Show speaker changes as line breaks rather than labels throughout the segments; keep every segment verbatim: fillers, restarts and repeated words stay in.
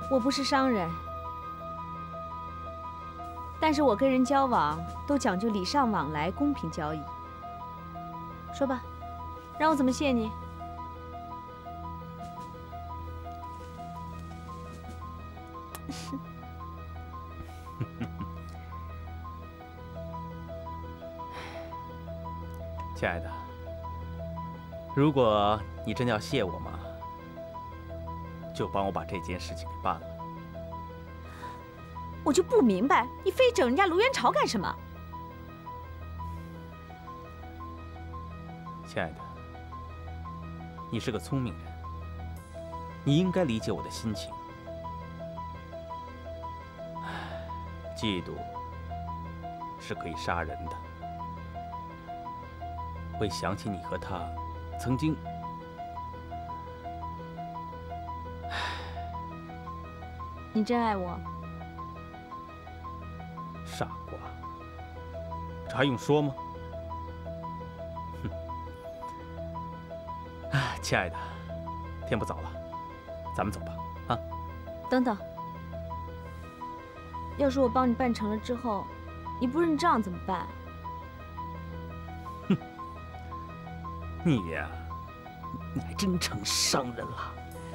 我不是商人，但是我跟人交往都讲究礼尚往来、公平交易。说吧，让我怎么谢你？
亲爱的，如果你真的要谢我嘛，就帮我把这件事情给办了。
我就不明白，你非整人家卢元朝干什么？
亲爱的，你是个聪明人，你应该理解我的心情。唉，嫉妒是可以杀人的。会想起你和他曾经……
你真爱我？
傻瓜，这还用说吗？哼！哎，亲爱的，天不早了，咱们走吧。啊！
等等，要是我帮你办成了之后，你不认账怎么办？
哼！你呀，你还真成商人了。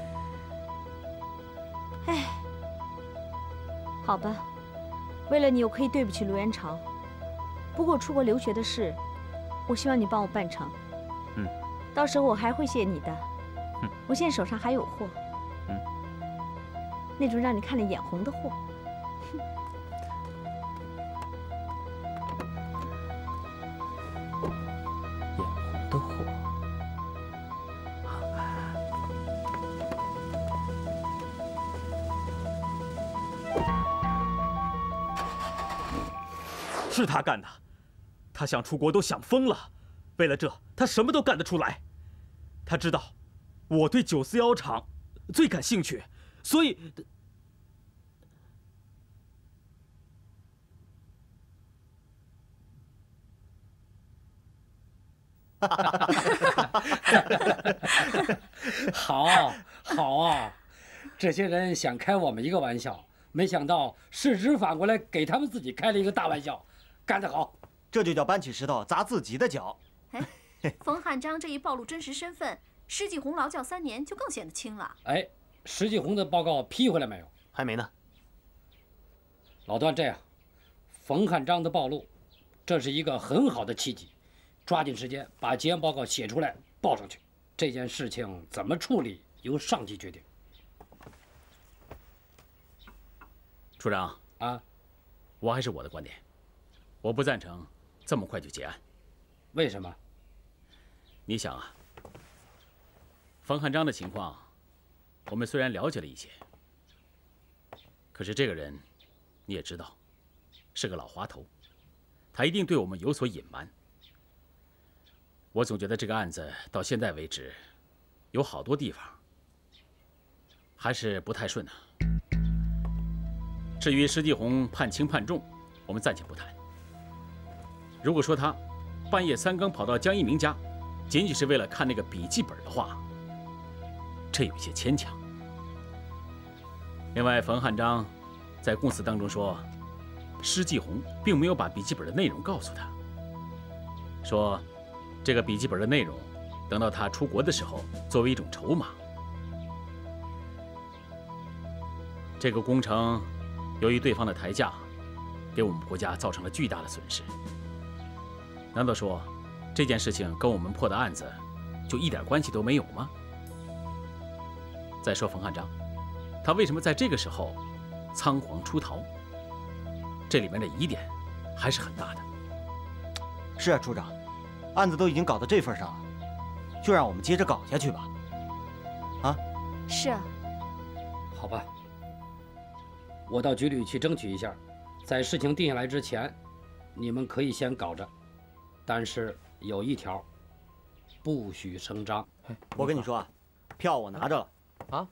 哎，好吧。为了你，我可以对不起卢元朝。不过出国留学的事，我希望你帮我办成。
嗯，
到时候我还会谢你的。
嗯，
我现在手上还有货。
嗯，
那种让你看了眼红的货。
眼红的货。是他干的，他想出国都想疯了，为了这，他什么都干得出来。他知道我对九四幺厂最感兴趣，所以。
好，好啊！这些人想开我们一个玩笑，没想到事实反过来给他们自己开了一个大玩笑。干得好，
这就叫搬起石头砸自己的脚。
哎，冯汉章这一暴露真实身份，施继红劳教三年就更显得轻了。
哎，施继红的报告批回来没有？
还没呢。
老段，这样，冯汉章的暴露，这是一个很好的契机，抓紧时间把结案报告写出来报上去。这件事情怎么处理，由上级决定。
处长
啊，
我还是我的观点。我不赞成这么快就结案。
为什么？
你想啊，冯汉章的情况，我们虽然了解了一些，可是这个人你也知道，是个老滑头，他一定对我们有所隐瞒。我总觉得这个案子到现在为止，有好多地方还是不太顺啊。至于施继红判轻判重，我们暂且不谈。如果说他半夜三更跑到江一鸣家，仅仅是为了看那个笔记本的话，这有些牵强。另外，冯汉章在供词当中说，施继红并没有把笔记本的内容告诉他，说这个笔记本的内容等到他出国的时候作为一种筹码。这个工程由于对方的抬价，给我们国家造成了巨大的损失。难道说这件事情跟我们破的案子就一点关系都没有吗？再说冯汉章，他为什么在这个时候仓皇出逃？这里面的疑点还是很大的。
是啊，处长，案子都已经搞到这份上了，就让我们接着搞下去吧。啊？
是啊。
好吧，我到局里去争取一下，在事情定下来之前，你们可以先搞着。但是有一条，不许声张。
我跟你说啊，票我拿着了，
啊，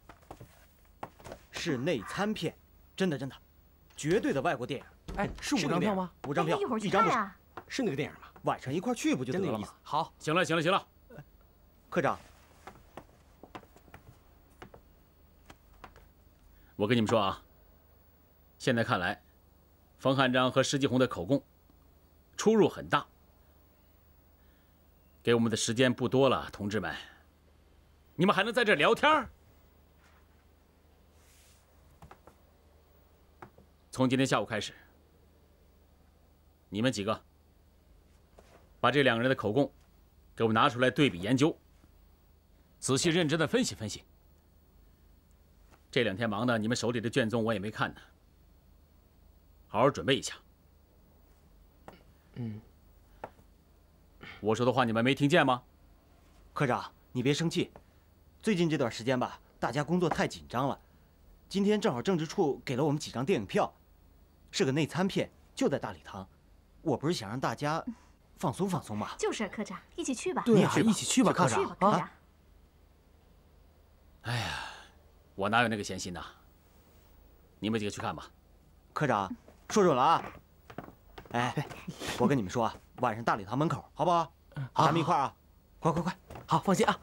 是内参片，真的真的，绝对的外国电影。
哎，是五张票吗？
五张票，
一会儿去
一张不
看啊。
是那个电影吗？
晚上一块去不就得了吗？
好，
行了行了行了，
科长，
我跟你们说啊，现在看来，冯汉章和施继红的口供出入很大。给我们的时间不多了，同志们，你们还能在这聊天？从今天下午开始，你们几个把这两个人的口供给我拿出来对比研究，仔细认真的分析分析。这两天忙的，你们手里的卷宗我也没看呢，好好准备一下。
嗯。
我说的话你们没听见吗？
科长，你别生气，最近这段时间吧，大家工作太紧张了。今天正好政治处给了我们几张电影票，是个内参片，就在大礼堂。我不是想让大家放松放松吗？
就是啊，科长，一起去吧。
对啊，一起去吧，科长。
去吧，科长。
哎呀，我哪有那个闲心呐？你们几个去看吧。
科长，说准了啊！哎，我跟你们说啊，晚上大礼堂门口，好不好？好，咱们一块儿啊！快快快，
好，放心啊。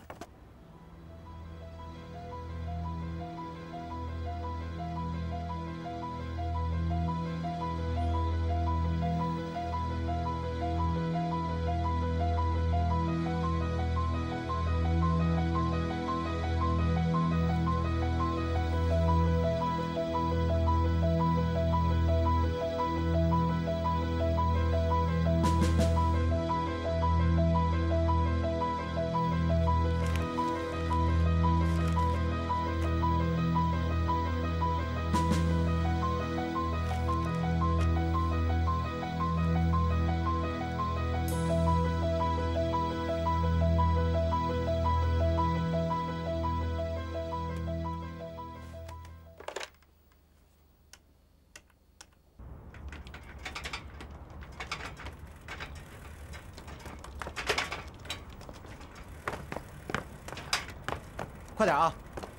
快点啊！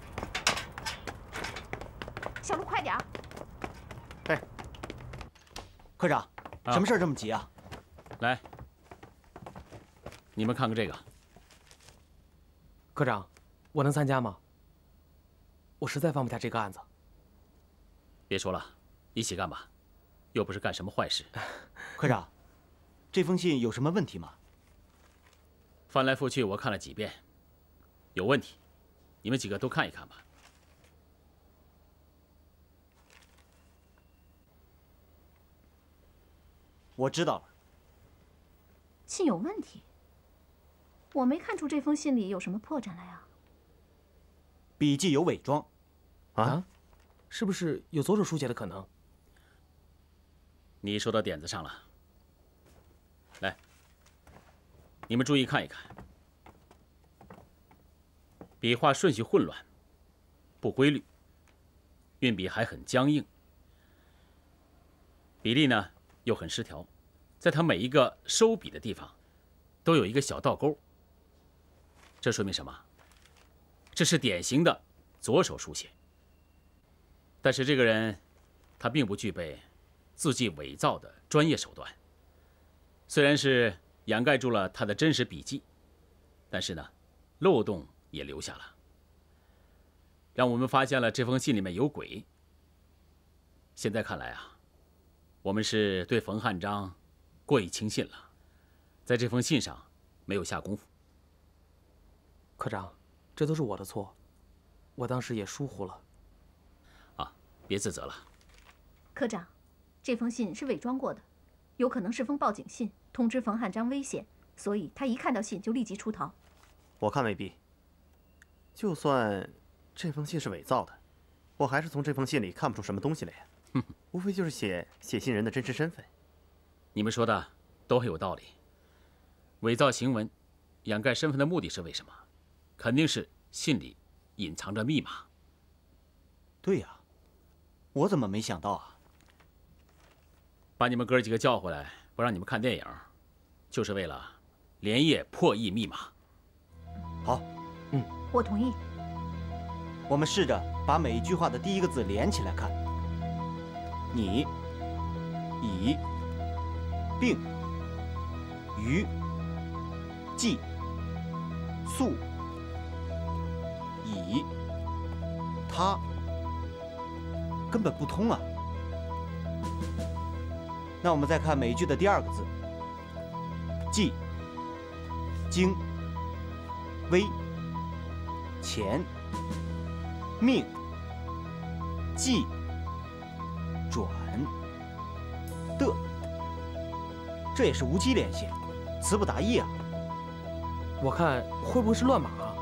小陆，快点儿！
哎，科长，
啊
什么事儿这么急啊？
来，你们看看这个。
科长，我能参加吗？我实在放不下这个案子。
别说了，一起干吧，又不是干什么坏事。
科长，这封信有什么问题吗？
翻来覆去我看了几遍，有问题。你们几个都看一看吧。
我知道了。
信有问题？我没看出这封信里有什么破绽来啊。
笔迹有伪装。
啊？是不是有左手书写的可能？
你说到点子上了。来，你们注意看一看。笔画顺序混乱，不规律，运笔还很僵硬，比例呢又很失调，在它每一个收笔的地方，都有一个小倒钩。这说明什么？这是典型的左手书写。但是这个人，他并不具备字迹伪造的专业手段。虽然是掩盖住了他的真实笔迹，但是呢，漏洞也留下了，让我们发现了这封信里面有鬼。现在看来啊，我们是对冯汉章过于轻信了，在这封信上没有下功夫。
科长，这都是我的错，我当时也疏忽了。
啊，别自责了。
科长，这封信是伪装过的，有可能是封报警信，通知冯汉章危险，所以他一看到信就立即出逃。
我看未必。就算这封信是伪造的，我还是从这封信里看不出什么东西来呀。无非就是写写信人的真实身份。
你们说的都很有道理。伪造行文，掩盖身份的目的是为什么？肯定是信里隐藏着密码。
对呀，我怎么没想到啊？
把你们哥几个叫回来，不让你们看电影，就是为了连夜破译密码。
好，
嗯，
我同意。
我们试着把每一句话的第一个字连起来看。你、以、并、于、既、素、以、他、 根本不通啊。那我们再看每一句的第二个字：计、经、危、钱、命、计、转、的，这也是无机连线，词不达意啊。
我看会不会是乱码啊？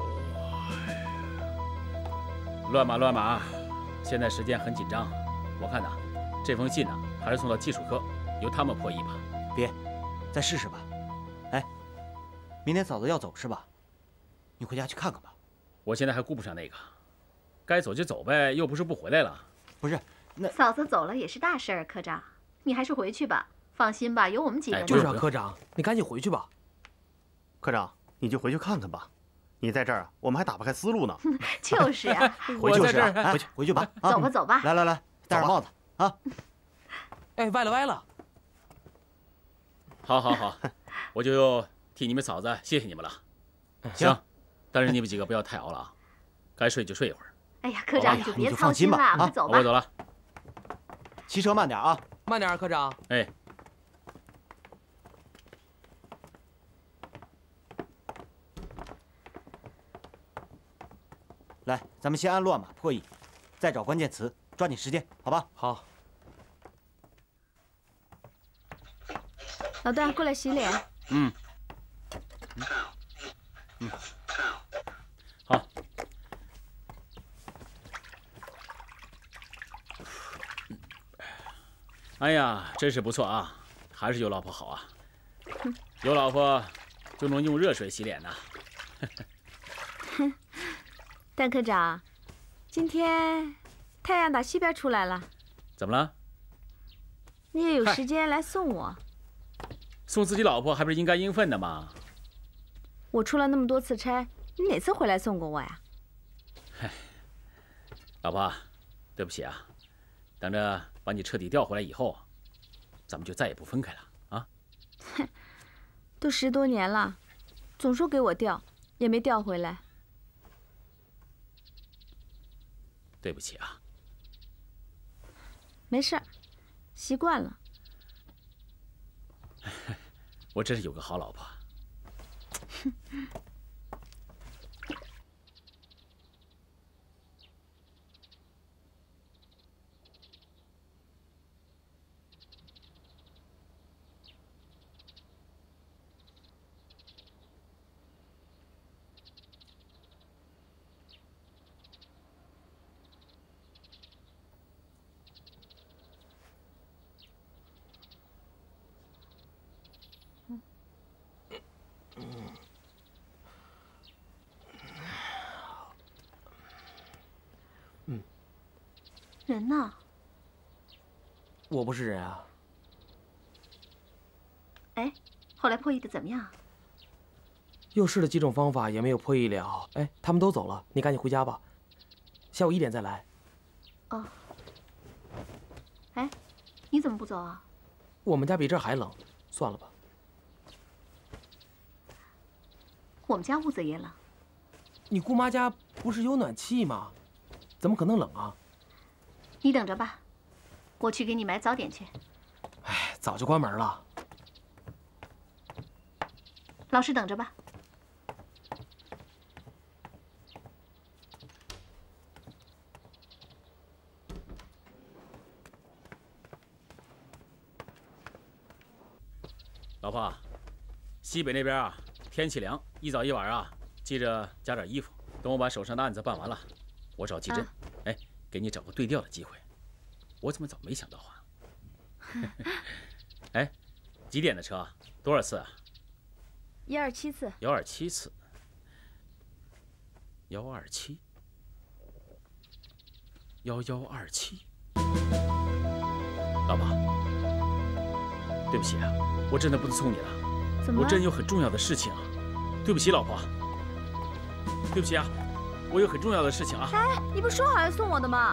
乱码乱码，现在时间很紧张，我看呐，这封信呢，还是送到技术科，由他们破译吧。
别，再试试吧。哎，明天嫂子要走是吧？你回家去看看吧。
我现在还顾不上那个，该走就走呗，又不是不回来了。
不是，那
嫂子走了也是大事儿，科长，你还是回去吧。放心吧，有我们几个呢。
就是啊，科长，你赶紧回去吧。
科长，你就回去看看吧。你在这儿，我们还打不开思路呢。
就是啊，
回去就是啊，回去回去吧。啊
走吧走吧。
来来来，戴上帽子啊。
哎，歪了歪了。
好好好，我就替你们嫂子谢谢你们了。行，但是你们几个不要太熬了啊，该睡就睡一会儿。
哎呀，科长你就别操
心
了，快走吧。
我走了。
骑车慢点啊，
慢点，科长。
哎。
来，咱们先按乱码破译，再找关键词，抓紧时间，好吧？
好。
老段，过来洗脸。
嗯。嗯。好。哎呀，真是不错啊，还是有老婆好啊。有老婆就能用热水洗脸呐。
段科长，今天太阳打西边出来了，
怎么了？
你也有时间来送我？
送自己老婆还不是应该应分的吗？
我出了那么多次差，你哪次回来送过我呀？
嗨，老婆，对不起啊，等着把你彻底调回来以后，咱们就再也不分开了啊！
哼，都十多年了，总说给我调，也没调回来。
对不起啊。
没事儿，习惯了。
我真是有个好老婆。
嗯，
人呢？
我不是人啊。
哎，后来破译的怎么样？
又试了几种方法，也没有破译了。哎，他们都走了，你赶紧回家吧，下午一点再来。
哦。哎，你怎么不走啊？
我们家比这儿还冷，算了吧。
我们家屋子也冷。
你姑妈家不是有暖气吗？怎么可能冷啊？
你等着吧，我去给你买早点去。
哎，早就关门了。
老师等着吧。
老婆，西北那边啊，天气凉，一早一晚啊，记着加点衣服。等我把手上的案子办完了，我找季真，啊、哎，给你找个对调的机会。我怎么早没想到啊？哎，几点的车？多少次啊？
一二七次。
幺二七次。幺二七。幺幺二七。老婆，对不起啊，我真的不能送你了。
怎么了？
我真有很重要的事情啊！对不起，老婆。对不起啊，我有很重要的事情啊。
哎，你不是说好要送我的吗？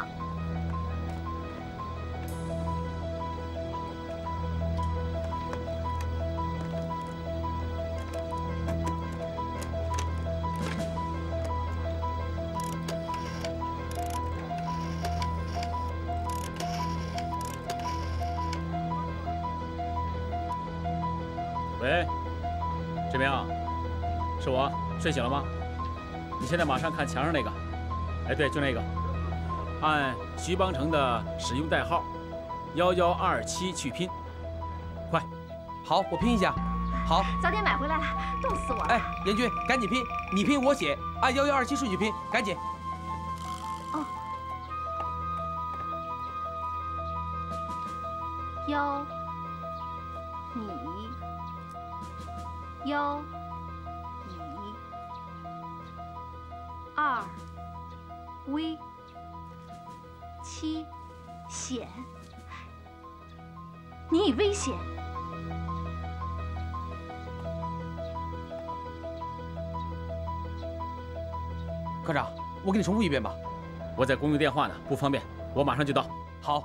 喂，志明，是我，睡醒了吗？你现在马上看墙上那个，哎，对，就那个，按徐邦成的使用代号幺幺二七去拼，快！
好，我拼一下。好，
早点买回来，冻死我了。
哎，严军，赶紧拼，你拼我写，按幺幺二七顺序拼，赶紧。
哦。幺，你，幺，乙，二，危，七，险。你以危险。
科长，我给你重复一遍吧。
我在公用电话呢，不方便，我马上就到。
好。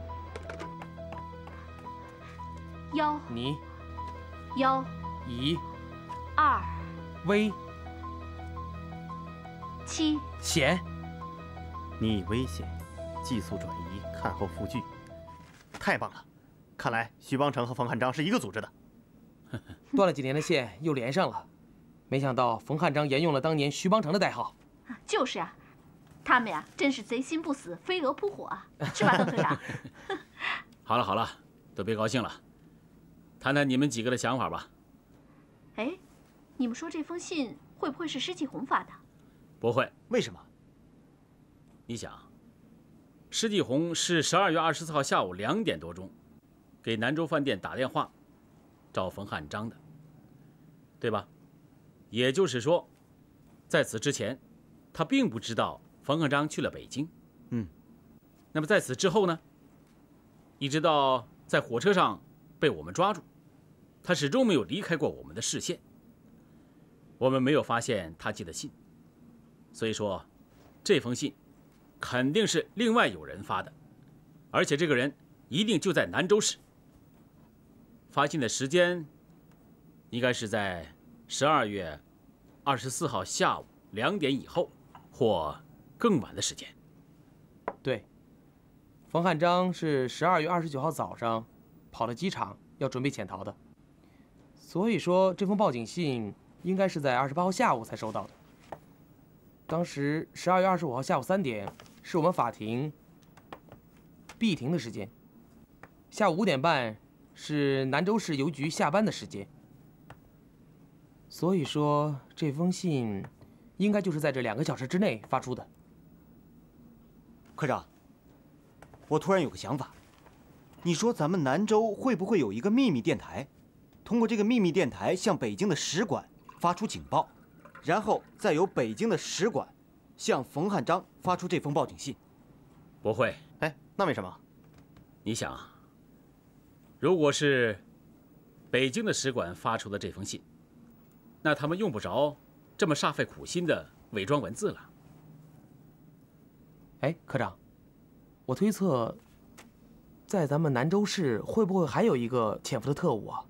幺，
你，
幺，
乙，
二，
危，
七，
险。
你以危险，寄宿转移，看后复具。太棒了，看来徐邦成和冯汉章是一个组织的。
断了几年的线又连上了，没想到冯汉章沿用了当年徐邦成的代号。
就是啊，他们呀，真是贼心不死，飞蛾扑火啊，是吧，邓科长？
好了好了，都别高兴了，谈谈你们几个的想法吧。
哎，你们说这封信会不会是施继红发的？
不会，
为什么？
你想，施继红是十二月二十四号下午两点多钟，给南州饭店打电话，找冯汉章的，对吧？也就是说，在此之前。 他并不知道冯汉章去了北京，
嗯，
那么在此之后呢？一直到在火车上被我们抓住，他始终没有离开过我们的视线。我们没有发现他寄的信，所以说，这封信肯定是另外有人发的，而且这个人一定就在南州市。发信的时间应该是在十二月二十四号下午两点以后。 或更晚的时间。
对，冯汉章是十二月二十九号早上跑到机场，要准备潜逃的。所以说，这封报警信应该是在二十八号下午才收到的。当时十二月二十五号下午三点是我们法庭闭庭的时间，下午五点半是南州市邮局下班的时间。所以说，这封信。 应该就是在这两个小时之内发出的。
科长，我突然有个想法，你说咱们南州会不会有一个秘密电台？通过这个秘密电台向北京的使馆发出警报，然后再由北京的使馆向冯汉章发出这封报警信？
不会。
哎，那为什么？
你想，如果是北京的使馆发出的这封信，那他们用不着。 这么煞费苦心的伪装文字了。
哎，科长，我推测，在咱们南州市会不会还有一个潜伏的特务啊？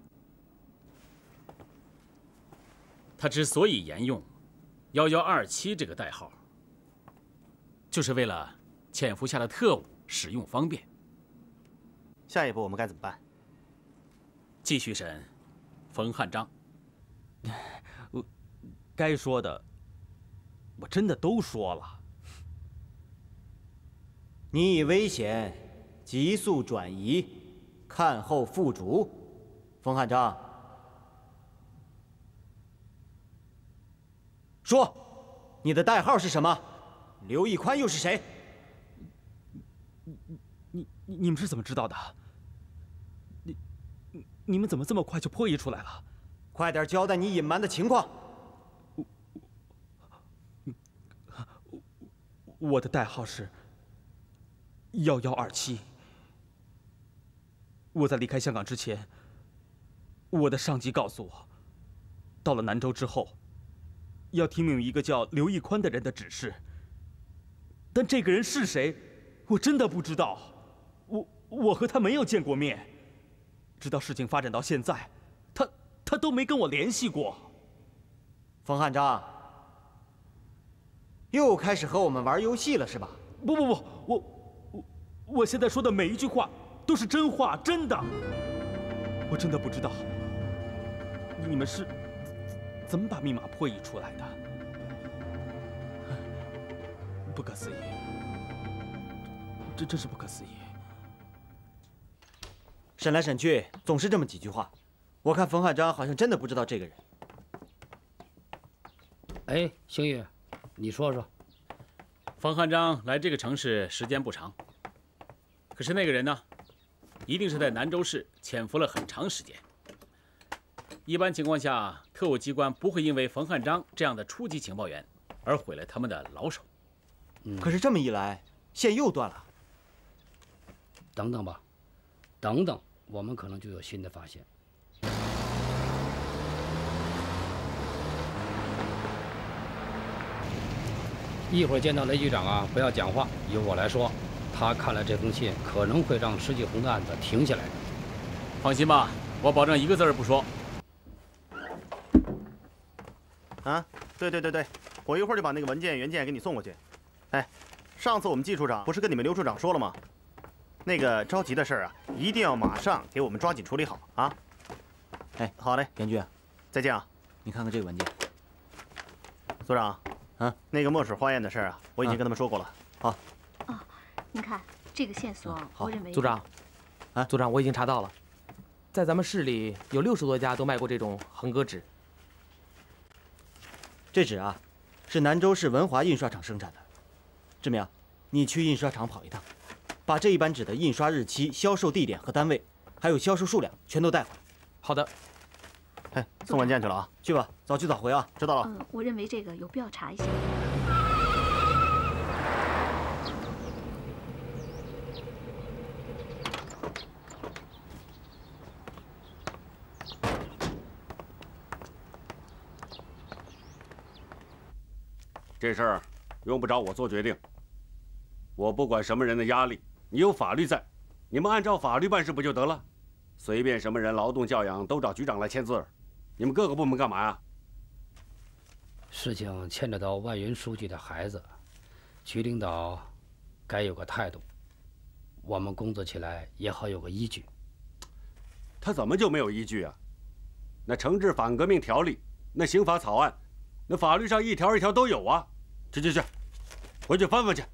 他之所以沿用“幺幺二七”这个代号，就是为了潜伏下的特务使用方便。
下一步我们该怎么办？
继续审冯汉章。
该说的，我真的都说了。
你以危险，急速转移，看后复逐。冯汉章，说，你的代号是什么？刘义宽又是谁？
你你你们是怎么知道的？你你们怎么这么快就破译出来了？
快点交代你隐瞒的情况。
我的代号是幺幺二七。我在离开香港之前，我的上级告诉我，到了南州之后，要听命于一个叫刘义宽的人的指示。但这个人是谁，我真的不知道。我我和他没有见过面，直到事情发展到现在，他他都没跟我联系过。
冯汉章。 又开始和我们玩游戏了是吧？
不不不，我我我现在说的每一句话都是真话，真的。我真的不知道你们是怎么把密码破译出来的？不可思议，这真是不可思议。
审来审去，总是这么几句话。我看冯汉章好像真的不知道这个人。
哎，星宇，你说说。
冯汉章来这个城市时间不长，可是那个人呢，一定是在南州市潜伏了很长时间。一般情况下，特务机关不会因为冯汉章这样的初级情报员而毁了他们的老手。
嗯，
可是这么一来，线又断了。
等等吧，等等，我们可能就有新的发现。一会儿见到雷局长啊，不要讲话，由我来说。他看了这封信，可能会让石继红的案子停下来。
放心吧，我保证一个字儿不说。
啊，对对对对，我一会儿就把那个文件原件给你送过去。哎，上次我们季处长不是跟你们刘处长说了吗？那个着急的事儿啊，一定要马上给我们抓紧处理好啊！
哎，
好嘞，
严局，
再见啊！
你看看这个文件。
组长，
啊，
那个墨水花宴的事儿啊，我已经跟他们说过了。
好。
哦，你看这个线索，
好，
我认为
组长，啊，组长，我已经查到了，在咱们市里有六十多家都卖过这种横格纸。
这纸啊，是南州市文华印刷厂生产的。志明，你去印刷厂跑一趟，把这一版纸的印刷日期、销售地点和单位，还有销售数量全都带回来。
好的。
哎，送文件去了啊！
去吧，早去早回啊！
知道了。
嗯，我认为这个有必要查一下。
这事儿用不着我做决定，我不管什么人的压力，你有法律在，你们按照法律办事不就得了？随便什么人劳动教养都找局长来签字，你们各个部门干嘛呀？
事情牵扯到万云书记的孩子，局领导该有个态度，我们工作起来也好有个依据。
他怎么就没有依据啊？那惩治反革命条例，那刑法草案，那法律上一条一条都有啊！去去去，回去翻翻去。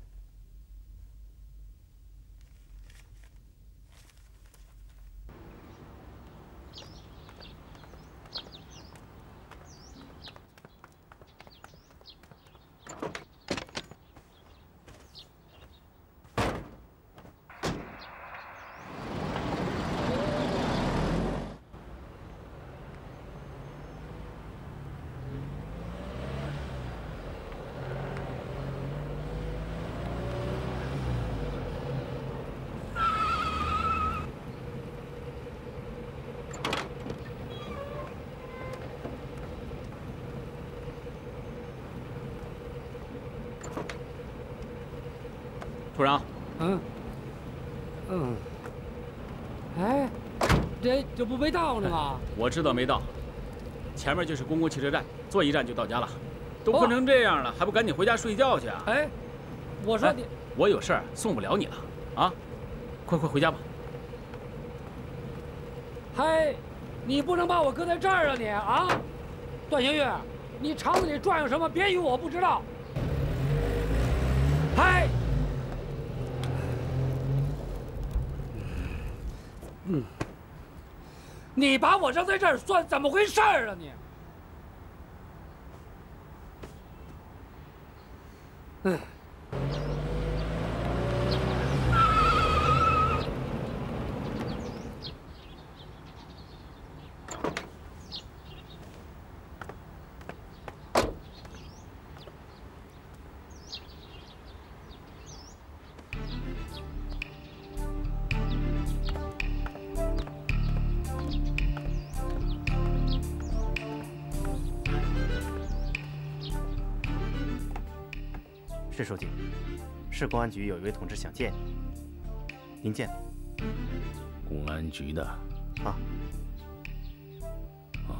处长，
嗯，嗯，哎，这这不没到呢吗？
我知道没到，前面就是公共汽车站，坐一站就到家了。都困成这样了，还不赶紧回家睡觉去啊？
哎，我说你，
我有事儿送不了你了啊！快快回家吧。
嗨，你不能把我搁在这儿啊你啊！段星玉，你厂子里转悠什么？别以为我不知道。嗨。嗯，你把我扔在这儿算怎么回事儿啊你？嗯。
市书记，市公安局有一位同志想见你，您见。
公安局的
啊。
啊。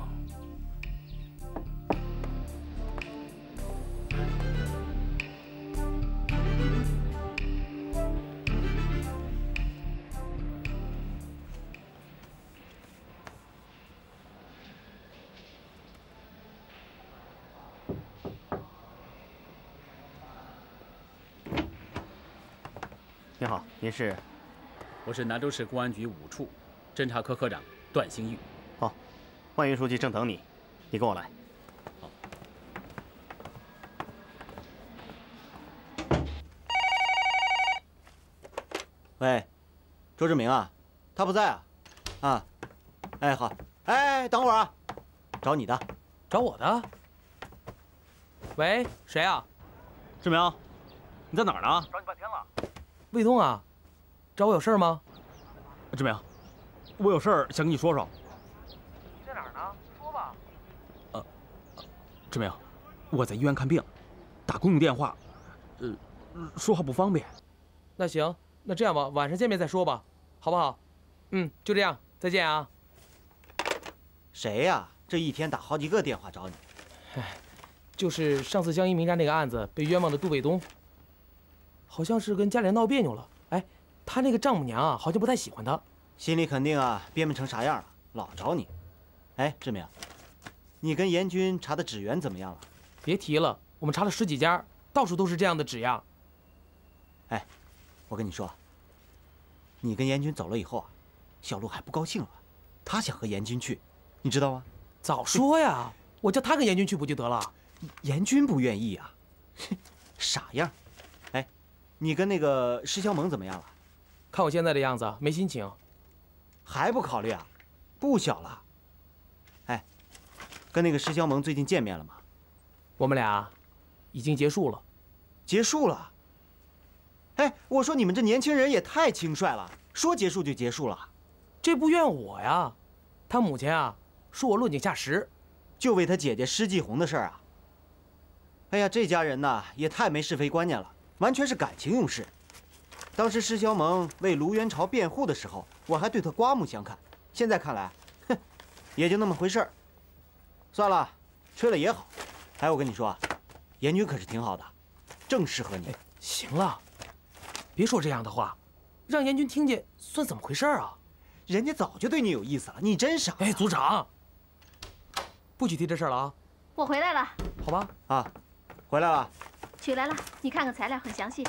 你好，您是？
我是南州市公安局五处侦查科科长段兴玉。
哦，万云书记正等你，你跟我来。
好。
喂，周志明啊，他不在啊。啊，哎好，哎等会儿啊，找你的，
找我的。喂，谁啊？
志明，你在哪儿呢？
找你半天了。
卫东啊，找我有事吗？
志明，我有事儿想跟你说说。
你在哪儿呢？说吧。
呃，志明，我在医院看病，打公用电话，呃，说话不方便。
那行，那这样吧，晚上见面再说吧，好不好？嗯，就这样，再见啊。
谁呀？这一天打好几个电话找你。
哎，就是上次江阴民宅那个案子被冤枉的杜卫东，好像是跟家里人闹别扭了。哎，他那个丈母娘啊，好像不太喜欢他，
心里肯定啊憋闷成啥样了，老找你。哎，志明，你跟严军查的纸源怎么样了？
别提了，我们查了十几家，到处都是这样的纸样。
哎，我跟你说，你跟严军走了以后啊，小陆还不高兴了，他想和严军去，你知道吗？
早说呀，我叫他跟严军去不就得了？
严军不愿意啊，傻样。哎，你跟那个施肖萌怎么样了？
看我现在的样子，没心情。
还不考虑啊？不小了。哎，跟那个施肖萌最近见面了吗？
我们俩已经结束了。
结束了？哎，我说你们这年轻人也太轻率了，说结束就结束了。
这不怨我呀，他母亲啊说我落井下石，
就为他姐姐施继红的事儿啊。哎呀，这家人呐也太没是非观念了，完全是感情用事。当时施肖萌为卢元朝辩护的时候，我还对他刮目相看，现在看来，哼，也就那么回事儿。算了，吹了也好。哎，我跟你说啊，严军可是挺好的，正适合你。
哎，行了，别说这样的话，让严军听见算怎么回事啊？
人家早就对你有意思了，你真傻。
哎，组长，不许提这事了啊！
我回来了。
好吧。
啊，回来了。
取来了，你看看材料，很详细。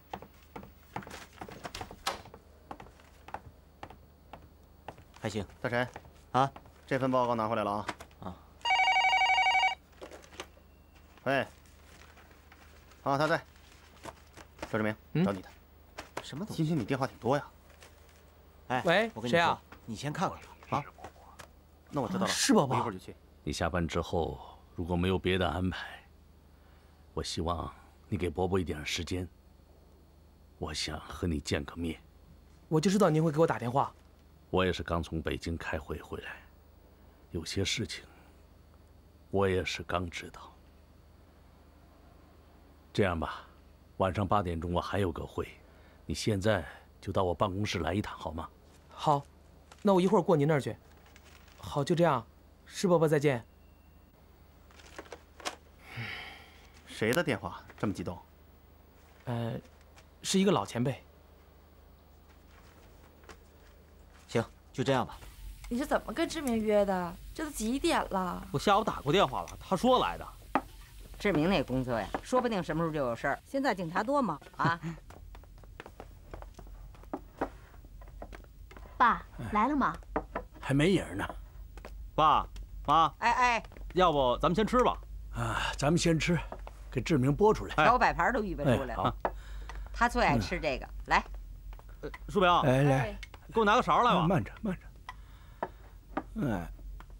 还行。
大陈，
啊，
这份报告拿回来了啊。
啊。
喂。啊，他在。周志明，
嗯、
找你的。
什么东西？
今天你电话挺多呀。
哎，
喂，
我跟你说，
谁啊？
你先看看吧。啊。
那我知道了。
是宝宝。
我一会儿就去。
你下班之后如果没有别的安排，我希望你给伯伯一点时间。我想和你见个面。
我就知道您会给我打电话。
我也是刚从北京开会回来，有些事情我也是刚知道。这样吧，晚上八点钟我还有个会，你现在就到我办公室来一趟好吗？
好，那我一会儿过您那儿去。好，就这样，施伯伯再见。
谁的电话这么激动？
呃，是一个老前辈。
行，就这样吧。
你是怎么跟志明约的？这都几点了？
我下午打过电话了，他说来的。
志明那工作呀，说不定什么时候就有事儿。现在警察多忙啊。
爸，来了吗？
还没影呢。
爸妈，
哎哎，
要不咱们先吃吧？
啊，咱们先吃，给志明拨出来。
小摆盘都预备出来了。
哎、
他最爱吃这个，嗯、来。
呃，树标，
来来，
给我拿个勺来吧。
慢着慢着。哎，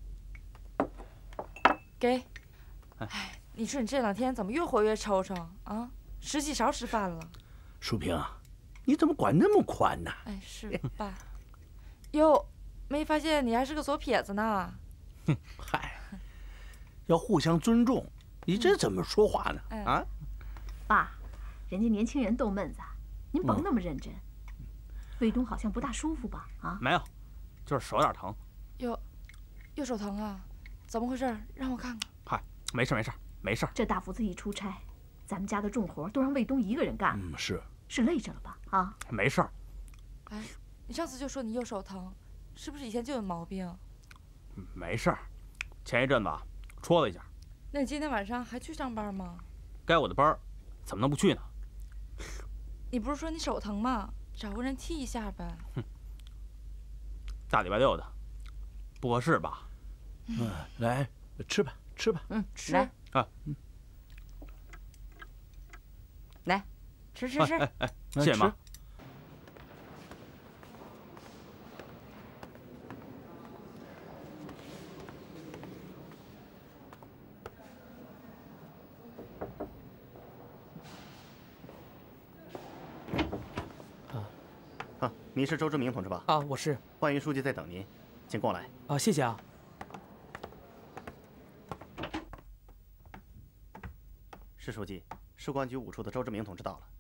给。哎，你说你这两天怎么越活越抽抽啊？拾起勺吃饭了。
淑萍啊，你怎么管那么宽呢？
哎，是爸。哟，没发现你还是个左撇子呢。
哼，嗨，要互相尊重。你这怎么说话呢？
嗯、
啊，
爸，人家年轻人逗闷子，您甭那么认真。嗯、卫东好像不大舒服吧？啊，
没有，就是手有点疼。
哟，又手疼啊？怎么回事？让我看看。
嗨，没事没事没事。
这大福子一出差，咱们家的重活都让卫东一个人干了。
嗯，是。
是累着了吧？啊，
没事。
哎，你上次就说你右手疼，是不是以前就有毛病？
没事儿，前一阵吧戳了一下。
那你今天晚上还去上班吗？
该我的班，怎么能不去呢？
你不是说你手疼吗？找个人替一下呗。
哼，大礼拜六的，不合适吧？
嗯，来吃吧，吃吧。
嗯，
吃
啊。嗯，
来，吃吃吃。
哎哎，谢谢妈。
啊，你是周志明同志吧？
啊，我是。
万云书记在等您，请过来。
啊，谢谢啊。
石书记，市公安局五处的周志明同志到了。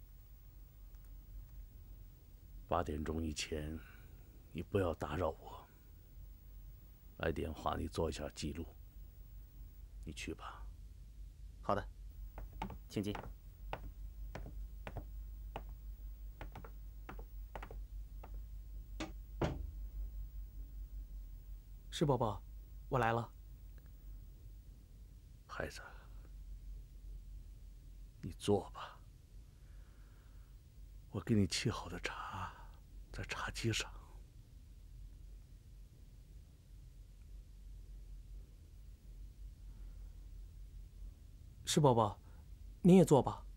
八点钟以前，你不要打扰我。来电话你做一下记录。你去吧。
好的，请进。
是伯伯，我来了。
孩子，你坐吧。我给你沏好的茶，在茶几上。
是伯伯，您也坐吧。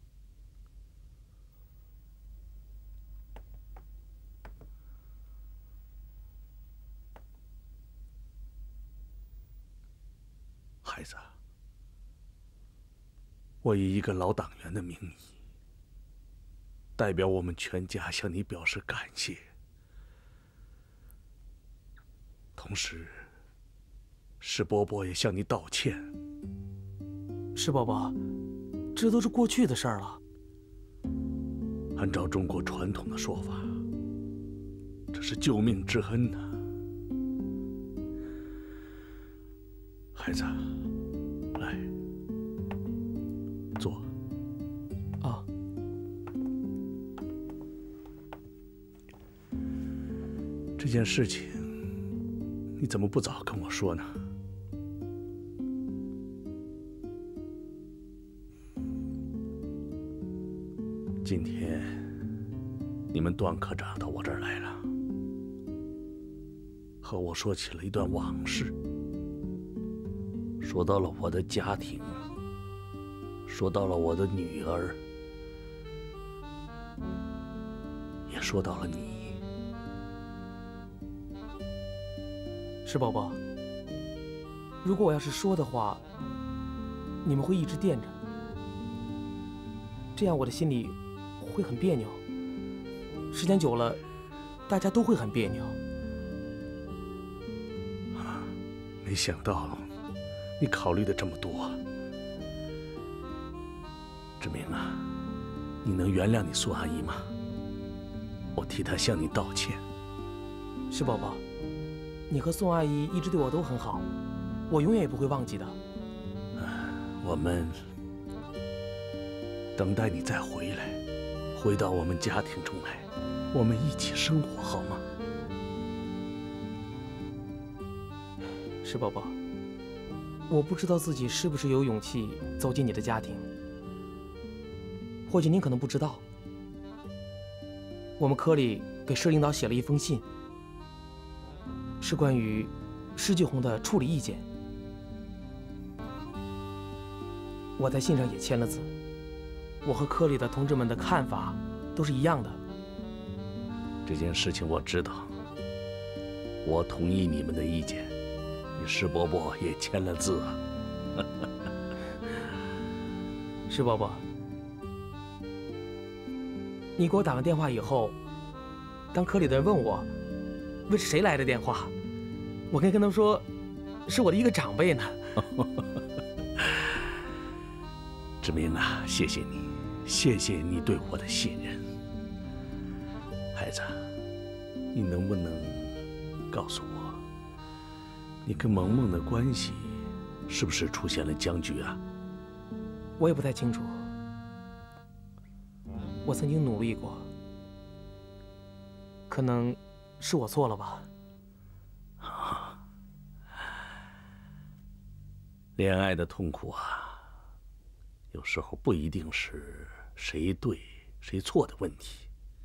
孩子，我以一个老党员的名义，代表我们全家向你表示感谢，同时，石伯伯也向你道歉。
石伯伯，这都是过去的事儿了。
按照中国传统的说法，这是救命之恩呐、啊。孩子，来，坐。
啊。
这件事情，你怎么不早跟我说呢？今天，你们段科长到我这儿来了，和我说起了一段往事。说到了我的家庭，说到了我的女儿，也说到了你。
石伯伯，如果我要是说的话，你们会一直惦着，这样我的心里会很别扭。时间久了，大家都会很别扭。
啊，没想到你考虑的这么多。志明啊，你能原谅你苏阿姨吗？我替她向你道歉。
石伯伯，你和宋阿姨一直对我都很好，我永远也不会忘记的。
我们等待你再回来，回到我们家庭中来，我们一起生活，好吗？
石伯伯，我不知道自己是不是有勇气走进你的家庭。或许您可能不知道，我们科里给市领导写了一封信，是关于施继红的处理意见。我在信上也签了字，我和科里的同志们的看法都是一样的。
这件事情我知道，我同意你们的意见，你石伯伯也签了字啊。
石伯伯，你给我打完电话以后，当科里的人问我问是谁来的电话，我可以跟他们说是我的一个长辈呢。
志明啊，谢谢你，谢谢你对我的信任。孩子，你能不能告诉我，你跟萌萌的关系是不是出现了僵局啊？
我也不太清楚，我曾经努力过，可能是我错了吧。
啊，恋爱的痛苦啊，有时候不一定是谁对谁错的问题。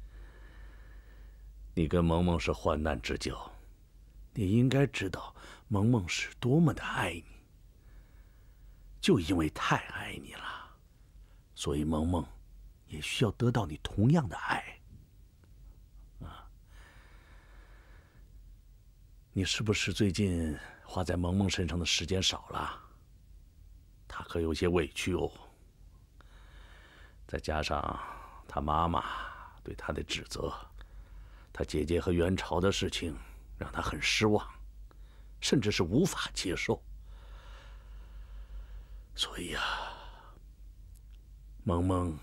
你跟萌萌是患难之交，你应该知道萌萌是多么的爱你。就因为太爱你了，所以萌萌也需要得到你同样的爱。啊，你是不是最近花在萌萌身上的时间少了？她可有些委屈哦。再加上她妈妈对她的指责，她姐姐和元朝的事情让她很失望，甚至是无法接受。所以啊，萌萌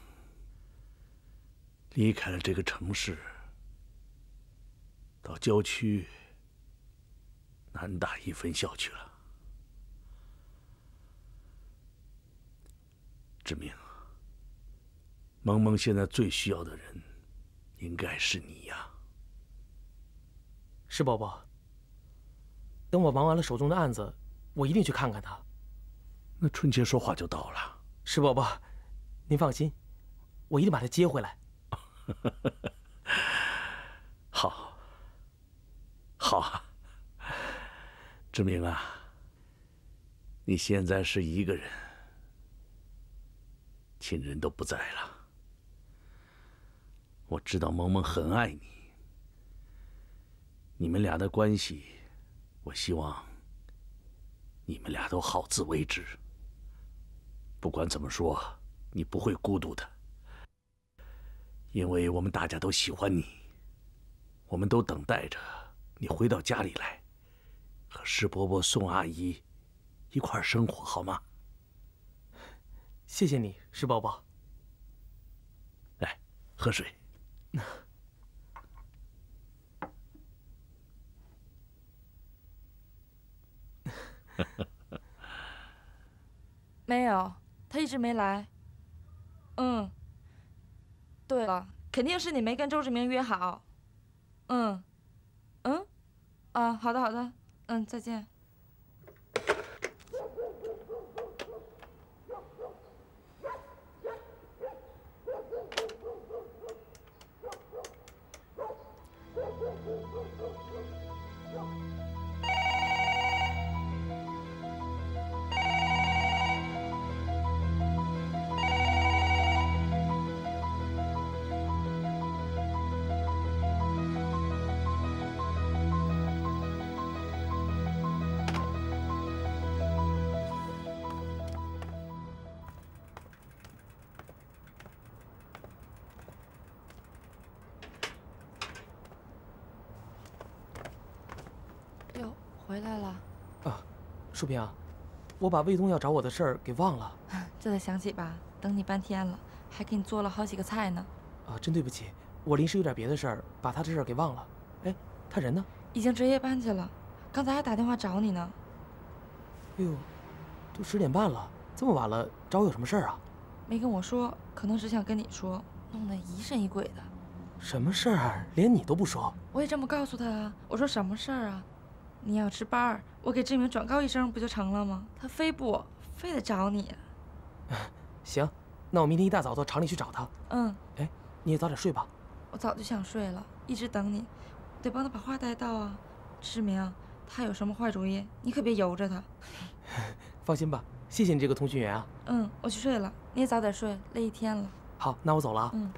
离开了这个城市，到郊区南大一分校去了。志明，萌萌现在最需要的人，应该是你呀。
是伯伯。等我忙完了手中的案子，我一定去看看他。
那春节说话就到了。
是伯伯，您放心，我一定把他接回来。
好，好啊，志明啊，你现在是一个人，亲人都不在了。我知道萌萌很爱你，你们俩的关系，我希望你们俩都好自为之。不管怎么说，你不会孤独的，因为我们大家都喜欢你，我们都等待着你回到家里来，和施伯伯、宋阿姨一块儿生活，好吗？
谢谢你，施伯伯。
来，喝水。
没有，他一直没来。嗯。对了，肯定是你没跟周志明约好。嗯。嗯。啊，好的好的，嗯，再见。哟，回来了。
啊，淑萍啊，我把魏东要找我的事儿给忘了。
这才想起吧，等你半天了，还给你做了好几个菜呢。
啊，真对不起，我临时有点别的事儿，把他这事儿给忘了。哎，他人呢？
已经值夜班去了，刚才还打电话找你呢。
哎呦，都十点半了，这么晚了，找我有什么事儿啊？
没跟我说，可能只想跟你说，弄得疑神疑鬼的。
什么事儿？连你都不说？
我也这么告诉他啊。我说什么事儿啊？你要值班，我给志明转告一声不就成了吗？他非不，非得找你。
行，那我明天一大早到厂里去找他。
嗯。
哎，你也早点睡吧。
我早就想睡了，一直等你，得帮他把话带到啊。志明，他有什么坏主意，你可别由着他。
放心吧，谢谢你这个通讯员啊。
嗯，我去睡了，你也早点睡，累一天了。
好，那我走了啊。
嗯。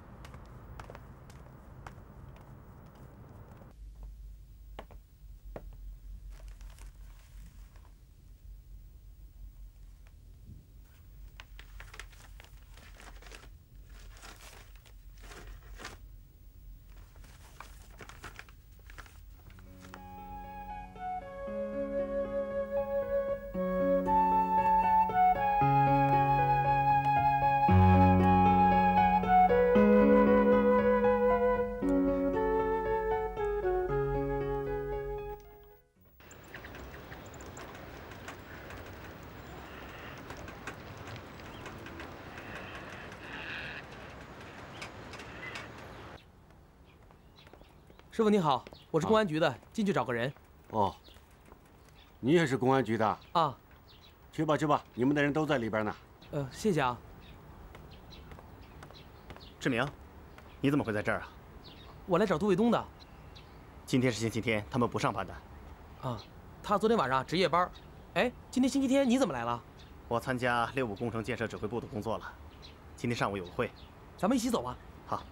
师傅你好，我是公安局的，进去找个人。
哦，你也是公安局的
啊？
去吧去吧，你们的人都在里边呢。
呃，谢谢啊。
志明，你怎么会在这儿啊？
我来找杜卫东的。
今天是星期天，他们不上班的。
啊，他昨天晚上值夜班。哎，今天星期天你怎么来了？
我参加六五工程建设指挥部的工作了。今天上午有个会，
咱们一起走吧。
好。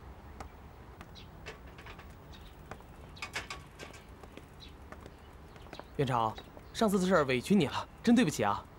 元朝，上次的事儿委屈你了，真对不起啊。